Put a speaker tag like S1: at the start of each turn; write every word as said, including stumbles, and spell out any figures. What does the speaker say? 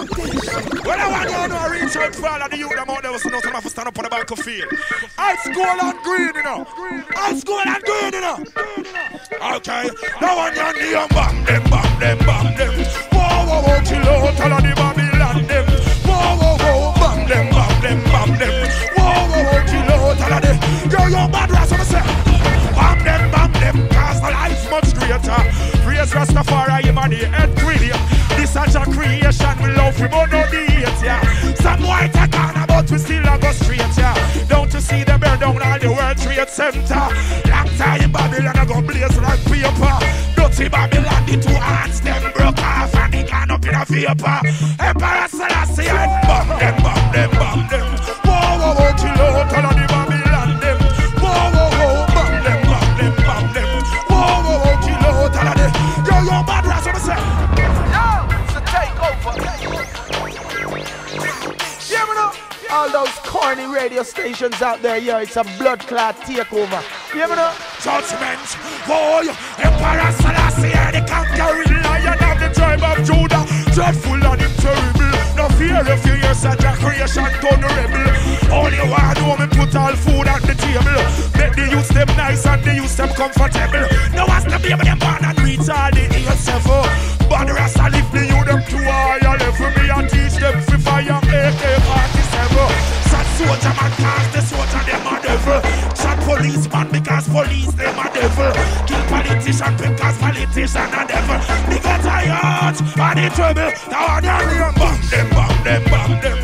S1: Well, I want you to reach out for all of the youth them out there was know some have to stand up on the back of field. High school and green, you know. High school and green, you know. Okay, now on your knee and bam them, bam them, bam them. Whoa, whoa, whoa, chill out all of the Babylon them. Whoa, whoa, whoa, bam them, bam them, bam them. Whoa, whoa, whoa, chill out all of the. Yo, yo, bad rats, I'm say. Bam them, bam them, cause the life much greater. Praise Rastafari, him and the head greedy. This such a creation, we love him, but no date, yeah. Some white are gone about, we still a go straight, yeah. Don't you see them burn down all the World Trade Center? Long time Babylon a go blaze like paper. Dirty Babylon, the two hearts, them broke off and they gone up in a vapor. Emperor Selassie, and bomb them, bomb them, bomb them. Whoa, whoa, whoa, chill out, all of the Babylon, them. Whoa, whoa, whoa, bomb them, bomb them, bomb them. Whoa, whoa, whoa, chill out, all of the. Yo, yo, bad rats, what I say?
S2: All those corny radio stations out there, yeah, it's a blood clot takeover. You ever know?
S1: Judgment, boy, Emperor Selassie, the conquering lion of the tribe of Judah. Dreadful and him terrible. No fear if you hear such a creation turn rebel. All you want to know me put all food on the table. Make the youth them nice and the youth them comfortable. Now as the baby them born and reach all the yourself. But the rest I lift the youth them to a higher level. Me and teach them free fire A K forty-seven. Shot soldier man cause the soldier them a devil. Shot policeman because police them a devil. Kill politician because politician a devil. They get tired and the trouble. Now I don't bam them, bam them, bam them.